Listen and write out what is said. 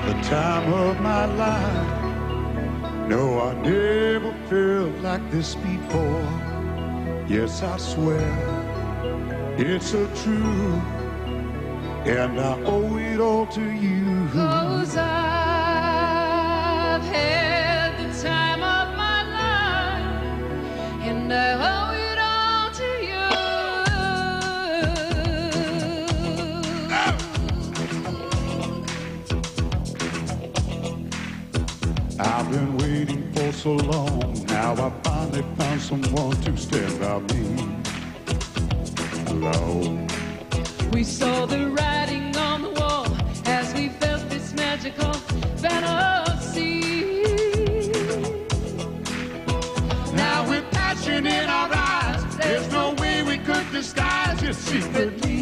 the time of my life. No, I never felt like this before. Yes, I swear it's so true, and I owe it all to you. 'Cause I've had the time of my life, and I owe it all to you. I've been waiting for so long. Now I finally found someone to stand by me. Alone. We saw the writing on the wall as we felt this magical fantasy. Now with passion in our eyes, there's no way we could disguise it secretly.